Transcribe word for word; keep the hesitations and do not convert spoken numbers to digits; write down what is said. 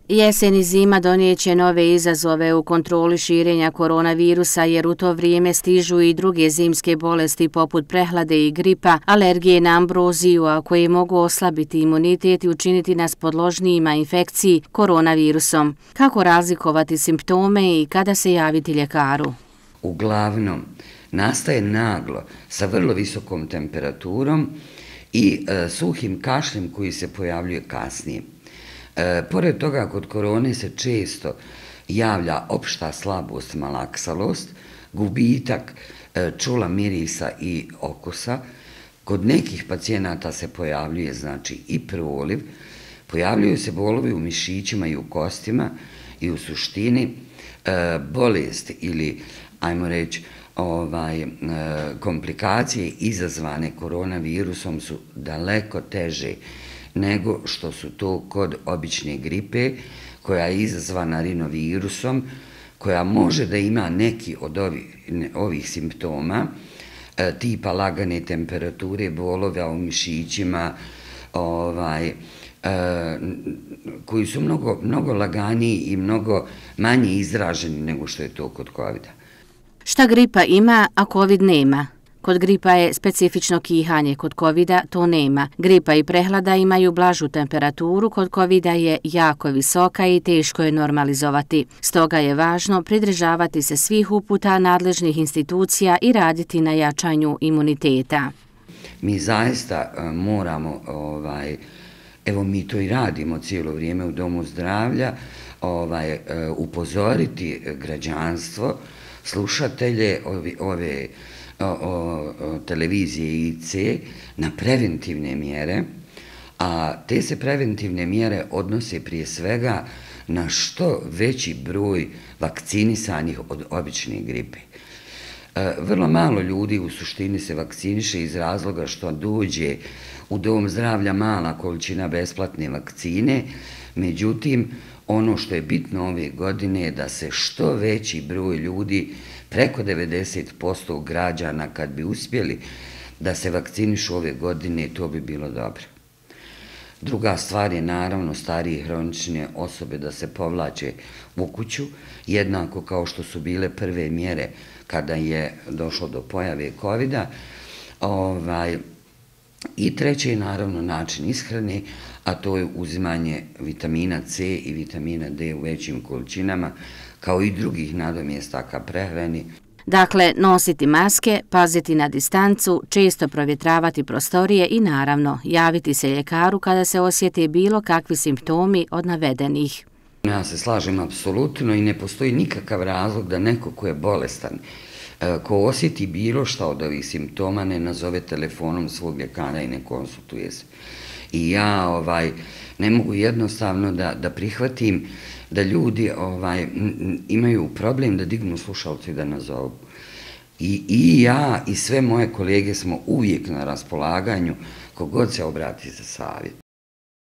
Jesen i zima donijeće nove izazove u kontroli širenja koronavirusa jer u to vrijeme stižu i druge zimske bolesti poput prehlade i gripa, alergije na ambroziju, a koje mogu oslabiti imunitet i učiniti nas podložnijima infekciji koronavirusom. Kako razlikovati simptome i kada se javiti ljekaru? Uglavnom, nastaje naglo sa vrlo visokom temperaturom i e, suhim kašljem koji se pojavljuje kasnije. E, pored toga, kod korone se često javlja opšta slabost, malaksalost, gubitak e, čula, mirisa i okusa. Kod nekih pacijenata se pojavljuje znači i proliv, pojavljuju se bolovi u mišićima i u kostima i u suštini e, bolest ili, ajmo reći, ovaj, e, komplikacije izazvane koronavirusom su daleko teže nego što su to kod obične gripe, koja je izazvana rinovirusom, koja može da ima neki od ovih, ovih simptoma, e, tipa lagane temperature, bolova u mišićima, ovaj, e, koji su mnogo, mnogo laganiji i mnogo manje izraženi nego što je to kod kovida. Šta gripa ima, a covid nema? Kod gripa je specifično kihanje, kod kovida to nema. Gripa i prehlada imaju blažu temperaturu, kod kovida je jako visoka i teško je normalizovati. Stoga je važno pridržavati se svih uputa nadležnih institucija i raditi na jačanju imuniteta. Mi zaista moramo, ovaj, evo mi to i radimo cijelo vrijeme u Domu zdravlja, ovaj, upozoriti građanstvo, slušatelje ove, ove O, o, televizije I C na preventivne mjere, a te se preventivne mjere odnose prije svega na što veći broj vakcinisanih od obične gripe. E, vrlo malo ljudi u suštini se vakciniše iz razloga što dođe u Dom zdravlja mala količina besplatne vakcine, međutim, ono što je bitno ove godine je da se što veći broj ljudi, preko devedeset posto građana, kad bi uspjeli da se vakcinišu ove godine, to bi bilo dobro. Druga stvar je naravno starije hronične osobe da se povlače u kuću, jednako kao što su bile prve mjere kada je došlo do pojave kovida. Ovaj, I treći je naravno način ishrane, a to je uzimanje vitamina C i vitamina D u većim količinama, kao i drugih nadomjestaka prehrani. Dakle, nositi maske, paziti na distancu, često provjetravati prostorije i naravno javiti se ljekaru kada se osjete bilo kakvi simptomi od navedenih. Ja se slažem apsolutno i ne postoji nikakav razlog da neko ko je bolestan, ko osjeti bilo šta od ovih simptoma, ne nazove telefonom svog ljekara i ne konsultuje se. I ja ovaj, ne mogu jednostavno da, da prihvatim da ljudi ovaj, imaju problem da dignu slušalce i da nazovu. I, I ja i sve moje kolege smo uvijek na raspolaganju kogod se obrati za savjet.